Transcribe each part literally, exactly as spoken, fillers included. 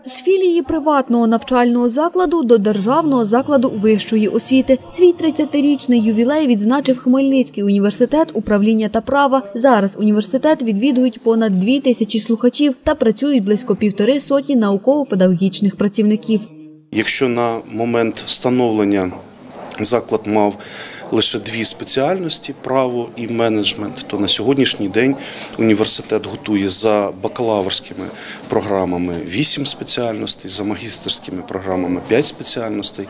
З філії приватного навчального закладу до державного закладу вищої освіти. Свій тридцятирічний ювілей відзначив Хмельницький університет управління та права. Зараз університет відвідують понад дві тисячі слухачів та працюють близько півтори сотні науково-педагогічних працівників. Якщо на момент становлення заклад мав лише дві спеціальності – право і менеджмент, то на сьогоднішній день університет готує за бакалаврськими програмами вісім спеціальностей, за магістерськими програмами п'ять спеціальностей.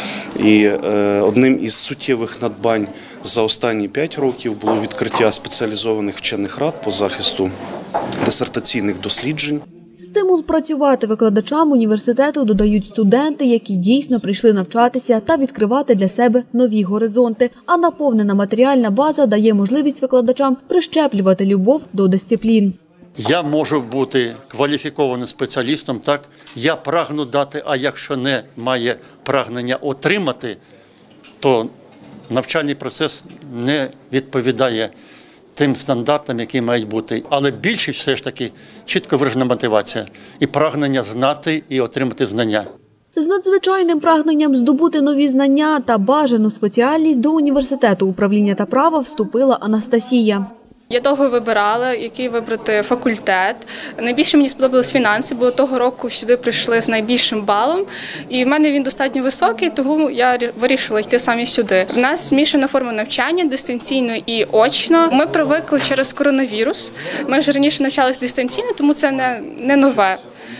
І одним із суттєвих надбань за останні п'ять років було відкриття спеціалізованих вчених рад по захисту дисертаційних досліджень. Стимул працювати викладачам університету додають студенти, які дійсно прийшли навчатися та відкривати для себе нові горизонти. А наповнена матеріальна база дає можливість викладачам прищеплювати любов до дисциплін. Я можу бути кваліфікованим спеціалістом, так, я прагну дати, а якщо не має прагнення отримати, то навчальний процес не відповідає тим стандартам, які мають бути. Але більшість все ж таки чітко виражена мотивація і прагнення знати і отримати знання. З надзвичайним прагненням здобути нові знання та бажану спеціальність до університету управління та права вступила Анастасія. Я довго вибирала, який вибрати факультет. Найбільше мені сподобались фінанси, бо того року сюди прийшли з найбільшим балом. І в мене він достатньо високий, тому я вирішила йти саме сюди. У нас змішана форма навчання, дистанційно і очно. Ми привикли через коронавірус. Ми вже раніше навчалися дистанційно, тому це не, не нове.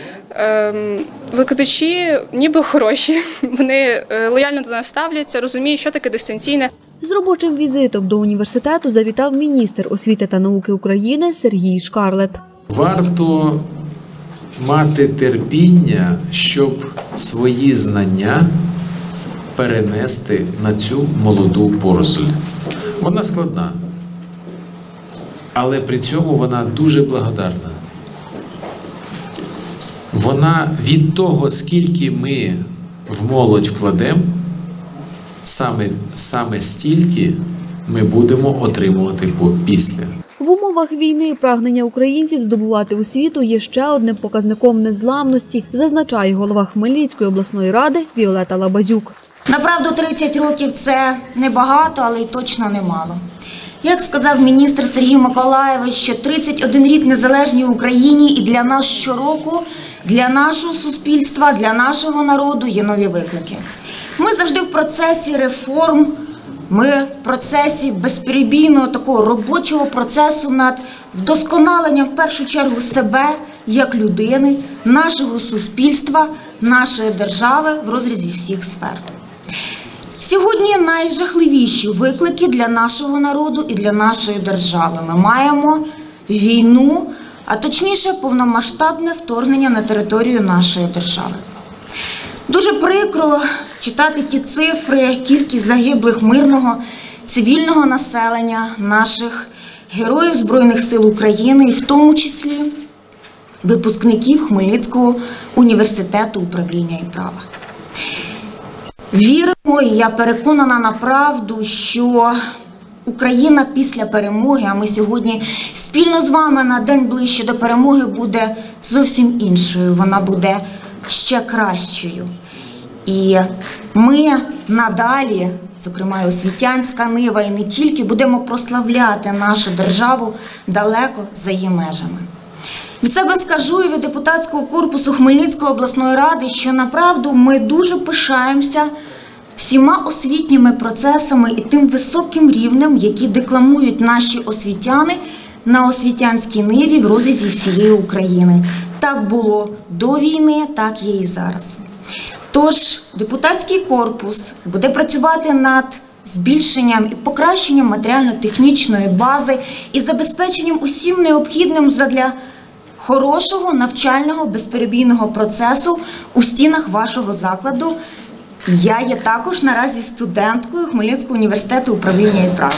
Ем, викладачі ніби хороші, вони лояльно до нас ставляться, розуміють, що таке дистанційне. З робочим візитом до університету завітав міністр освіти та науки України Сергій Шкарлет. Варто мати терпіння, щоб свої знання перенести на цю молоду поросль. Вона складна, але при цьому вона дуже благодарна. Вона від того, скільки ми в молодь вкладемо, Саме, саме стільки ми будемо отримувати після. В умовах війни прагнення українців здобувати освіту є ще одним показником незламності, зазначає голова Хмельницької обласної ради Віолета Лабазюк. Направду, тридцять років – це небагато, але й точно немало. Як сказав міністр Сергій Миколаєвич, що тридцять один рік незалежній Україні і для нас щороку, для нашого суспільства, для нашого народу є нові виклики. Ми завжди в процесі реформ, ми в процесі безперебійного такого робочого процесу над вдосконаленням в першу чергу себе як людини, нашого суспільства, нашої держави в розрізі всіх сфер. Сьогодні найжахливіші виклики для нашого народу і для нашої держави. Ми маємо війну, а точніше повномасштабне вторгнення на територію нашої держави. Дуже прикро читати ті цифри, кількість загиблих мирного, цивільного населення, наших героїв Збройних сил України, і в тому числі випускників Хмельницького університету управління і права. Віримо, і я переконана на правду, що Україна після перемоги, а ми сьогодні спільно з вами на день ближче до перемоги, буде зовсім іншою, вона буде ще кращою. І ми надалі, зокрема і освітянська нива, і не тільки, будемо прославляти нашу державу далеко за її межами. Від себе скажу і від депутатського корпусу Хмельницької обласної ради, що направду ми дуже пишаємося всіма освітніми процесами і тим високим рівнем, які декламують наші освітяни на освітянській ниві в розрізі всієї України. Так було до війни, так є і зараз. Тож депутатський корпус буде працювати над збільшенням і покращенням матеріально-технічної бази і забезпеченням усім необхідним задля хорошого навчального безперебійного процесу у стінах вашого закладу. Я є також наразі студенткою Хмельницького університету управління і права.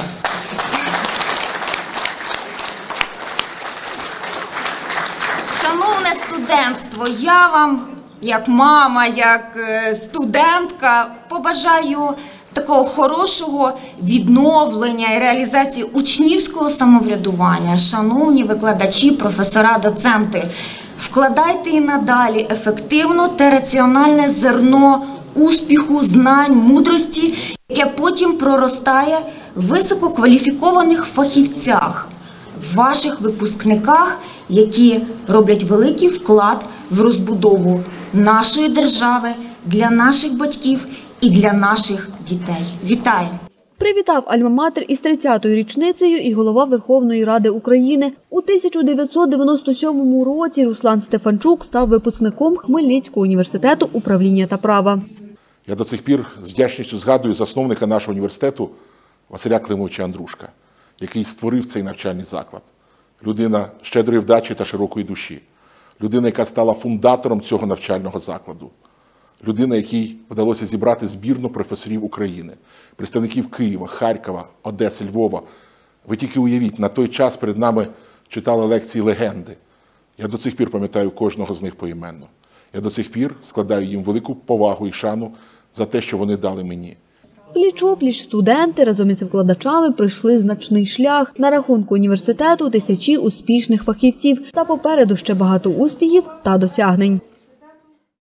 Шановне студентство, я вам, як мама, як студентка, побажаю такого хорошого відновлення і реалізації учнівського самоврядування. Шановні викладачі, професора, доценти, Вкладайте і надалі ефективно та раціональне зерно успіху, знань, мудрості, яке потім проростає в висококваліфікованих фахівцях, в ваших випускниках, які роблять великий вклад в розбудову нашої держави, для наших батьків і для наших дітей. Вітаю! Привітав альма-матер із тридцятою річницею і голова Верховної Ради України. У тисяча дев'ятсот дев'яносто сьомому році Руслан Стефанчук став випускником Хмельницького університету управління та права. Я до цих пір з вдячністю згадую засновника нашого університету Василя Климовича Андрушка, який створив цей навчальний заклад. Людина щедрої вдачі та широкої душі. Людина, яка стала фундатором цього навчального закладу. Людина, якій вдалося зібрати збірну професорів України, представників Києва, Харкова, Одеси, Львова. Ви тільки уявіть, на той час перед нами читали лекції легенди. Я до цих пір пам'ятаю кожного з них поіменно. Я до цих пір складаю їм велику повагу і шану за те, що вони дали мені. Пліч-опліч студенти разом із викладачами пройшли значний шлях. На рахунку університету тисячі успішних фахівців. Та попереду ще багато успіхів та досягнень.